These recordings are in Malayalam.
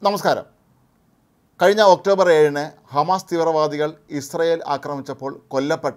നമസ്കാരം. കഴിഞ്ഞ ഒക്ടോബർ 7-ന് ഹമാസ് തീവ്രവാദികൾ ഇസ്രയേൽ ആക്രമിച്ചപ്പോൾ കൊല്ലപ്പെട്ട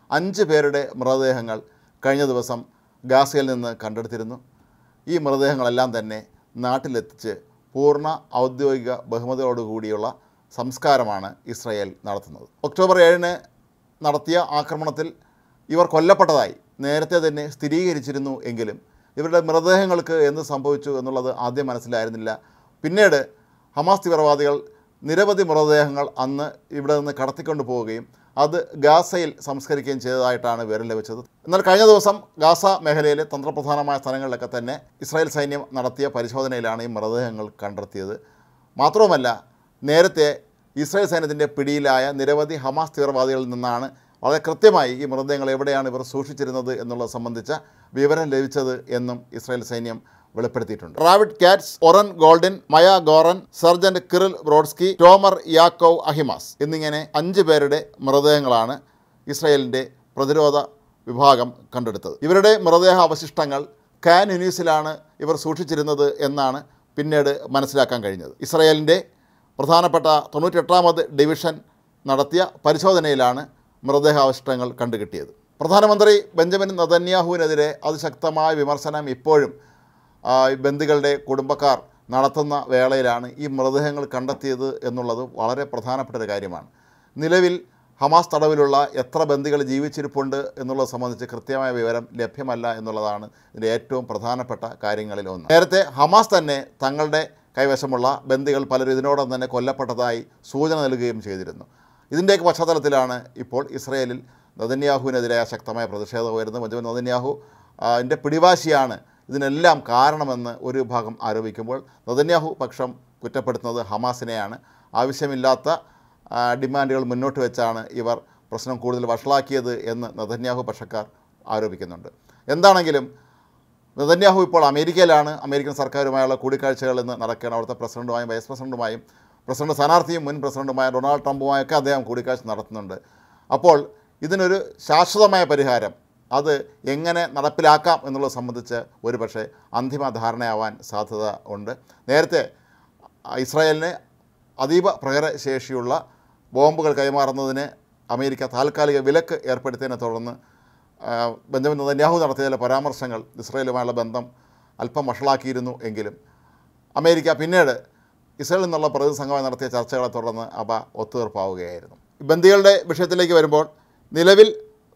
5 പേരുടെ മൃതദേഹങ്ങൾ കഴിഞ്ഞ ദിവസം ഗാസയിൽ നിന്ന് കണ്ടെടുത്തിരുന്നു. ഈ മൃതദേഹങ്ങളെല്ലാം തന്നെ നാട്ടിലെത്തിച്ച് പൂർണ്ണ ഔദ്യോഗിക ബഹുമതിയോടുകൂടിയുള്ള സംസ്കാരമാണ് ഇസ്രയേൽ നടത്തുന്നത്. ഒക്ടോബർ 7-ന് നടത്തിയ ആക്രമണത്തിൽ ഇവർ കൊല്ലപ്പെട്ടതായി നേരത്തെ തന്നെ സ്ഥിരീകരിച്ചിരുന്നു എങ്കിലും ഇവരുടെ മൃതദേഹങ്ങൾക്ക് എന്ത് സംഭവിച്ചു എന്നുള്ളത് ആദ്യം മനസ്സിലായിരുന്നില്ല. പിന്നീട് ഹമാസ് തീവ്രവാദികൾ നിരവധി മൃതദേഹങ്ങൾ അന്ന് ഇവിടെ നിന്ന് കടത്തിക്കൊണ്ടു പോവുകയും അത് ഗാസയിൽ സംസ്കരിക്കുകയും ചെയ്തതായിട്ടാണ് വിവരം ലഭിച്ചത്. എന്നാൽ കഴിഞ്ഞ ദിവസം ഗാസ മേഖലയിലെ തന്ത്രപ്രധാനമായ സ്ഥലങ്ങളിലൊക്കെ തന്നെ ഇസ്രായേൽ സൈന്യം നടത്തിയ പരിശോധനയിലാണ് ഈ മൃതദേഹങ്ങൾ കണ്ടെത്തിയത്. മാത്രവുമല്ല, നേരത്തെ ഇസ്രായേൽ സൈന്യത്തിൻ്റെ പിടിയിലായ നിരവധി ഹമാസ് തീവ്രവാദികളിൽ നിന്നാണ് വളരെ കൃത്യമായി ഈ മൃതദേഹങ്ങൾ എവിടെയാണ് ഇവർ സൂക്ഷിച്ചിരുന്നത് എന്നുള്ളത് സംബന്ധിച്ച വിവരം ലഭിച്ചത് എന്നും ഇസ്രായേൽ സൈന്യം വെളിപ്പെടുത്തിയിട്ടുണ്ട്. Ravid Katz, Oren Goldin, Maya Goren, sergeant Kirill Brodsky, Tomer Yaakov Ahimas എന്നിങ്ങനെ 5 പേരുടെ മൃതദേഹങ്ങളാണ് ഇസ്രായേലിൻ്റെ പ്രതിരോധ വിഭാഗം കണ്ടെടുത്തത്. ഇവരുടെ മൃതദേഹ അവശിഷ്ടങ്ങൾ ഖാൻ യൂനിസിലാണ് ഇവർ സൂക്ഷിച്ചിരുന്നത് എന്നാണ് പിന്നീട് മനസ്സിലാക്കാൻ കഴിഞ്ഞത്. ഇസ്രായേലിൻ്റെ പ്രധാനപ്പെട്ട 98ാമത് ഡിവിഷൻ നടത്തിയ പരിശോധനയിലാണ് മൃതദേഹാവശിഷ്ടങ്ങൾ കണ്ടുകിട്ടിയത്. പ്രധാനമന്ത്രി ബെഞ്ചമിൻ നെതന്യാഹുവിനെതിരെ അതിശക്തമായ വിമർശനം ഇപ്പോഴും ബന്ദികളുടെ കുടുംബക്കാർ നടത്തുന്ന വേളയിലാണ് ഈ മൃതദേഹങ്ങൾ കണ്ടെത്തിയത് എന്നുള്ളത് വളരെ പ്രധാനപ്പെട്ട ഒരു കാര്യമാണ്. നിലവിൽ ഹമാസ് തടവിലുള്ള എത്ര ബന്ദികൾ ജീവിച്ചിരിപ്പുണ്ട് എന്നുള്ളത് സംബന്ധിച്ച് കൃത്യമായ വിവരം ലഭ്യമല്ല എന്നുള്ളതാണ് ഇതിൻ്റെ ഏറ്റവും പ്രധാനപ്പെട്ട കാര്യങ്ങളിൽ ഒന്ന്. നേരത്തെ ഹമാസ് തന്നെ തങ്ങളുടെ കൈവശമുള്ള ബന്ദികൾ പലരും ഇതിനോടൊപ്പം തന്നെ കൊല്ലപ്പെട്ടതായി സൂചന നൽകുകയും ചെയ്തിരുന്നു. ഇതിൻ്റെയൊക്കെ പശ്ചാത്തലത്തിലാണ് ഇപ്പോൾ ഇസ്രയേലിൽ നെതന്യാഹുവിനെതിരായ ശക്തമായ പ്രതിഷേധം വരുന്നത്. ബെഞ്ചമിൻ നെതന്യാഹു ൻ്റെ പിടിവാശിയാണ് ഇതിനെല്ലാം കാരണമെന്ന് ഒരു വിഭാഗം ആരോപിക്കുമ്പോൾ നെതന്യാഹു പക്ഷം കുറ്റപ്പെടുത്തുന്നത് ഹമാസിനെയാണ്. ആവശ്യമില്ലാത്ത ഡിമാൻഡുകൾ മുന്നോട്ട് വെച്ചാണ് ഇവർ പ്രശ്നം കൂടുതൽ വഷളാക്കിയത് എന്ന് നെതന്യാഹു പക്ഷക്കാർ ആരോപിക്കുന്നുണ്ട്. എന്താണെങ്കിലും നെതന്യാഹു ഇപ്പോൾ അമേരിക്കയിലാണ്. അമേരിക്കൻ സർക്കാരുമായുള്ള കൂടിക്കാഴ്ചകൾ ഇന്ന് നടക്കുകയാണ്. അവിടുത്തെ പ്രസിഡൻറ്റുമായും വൈസ് പ്രസിഡൻറ്റുമായും പ്രസിഡന്റ് സ്ഥാനാർത്ഥിയും മുൻ പ്രസിഡൻറ്റുമായ ഡൊണാൾഡ് ട്രംപുമായൊക്കെ അദ്ദേഹം കൂടിക്കാഴ്ച നടത്തുന്നുണ്ട്. അപ്പോൾ ഇതിനൊരു ശാശ്വതമായ പരിഹാരം അത് എങ്ങനെ നടപ്പിലാക്കാം എന്നുള്ളത് സംബന്ധിച്ച് ഒരുപക്ഷെ അന്തിമ ധാരണയാവാൻ സാധ്യത ഉണ്ട്. നേരത്തെ ഇസ്രായേലിന് അതീവ പ്രഹരശേഷിയുള്ള ബോംബുകൾ കൈമാറുന്നതിന് അമേരിക്ക താൽക്കാലിക വിലക്ക് ഏർപ്പെടുത്തിയതിനെ തുടർന്ന് ബെഞ്ചമിൻ നെതന്യാഹു നടത്തിയ ചില പരാമർശങ്ങൾ ഇസ്രായേലുമായുള്ള ബന്ധം അല്പം വഷളാക്കിയിരുന്നു എങ്കിലും അമേരിക്ക പിന്നീട് ഇസ്രായേലിൽ നിന്നുള്ള പ്രതിനിധി സംഘമായി നടത്തിയ ചർച്ചകളെ തുടർന്ന് അവ ഒത്തുതീർപ്പാവുകയായിരുന്നു. ബന്ദികളുടെ വിഷയത്തിലേക്ക് വരുമ്പോൾ നിലവിൽ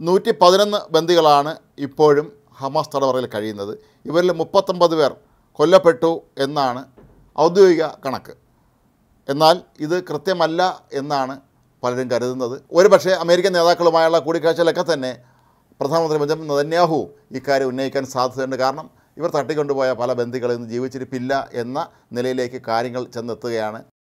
111 ബന്ദികളാണ് ഇപ്പോഴും ഹമാസ് തടവറയിൽ കഴിയുന്നത്. ഇവരിൽ 39 പേർ കൊല്ലപ്പെട്ടു എന്നാണ് ഔദ്യോഗിക കണക്ക്. എന്നാൽ ഇത് കൃത്യമല്ല എന്നാണ് പലരും കരുതുന്നത്. ഒരുപക്ഷെ അമേരിക്കൻ നേതാക്കളുമായുള്ള കൂടിക്കാഴ്ചയിലൊക്കെ തന്നെ പ്രധാനമന്ത്രി ബെഞ്ചമിൻ നെതന്യാഹു ഇക്കാര്യം ഉന്നയിക്കാൻ സാധ്യതയുണ്ട്. കാരണം ഇവർ തട്ടിക്കൊണ്ടുപോയ പല ബന്ദികളും ഇന്ന് ജീവിച്ചിരിപ്പില്ല എന്ന നിലയിലേക്ക് കാര്യങ്ങൾ ചെന്നെത്തുകയാണ്.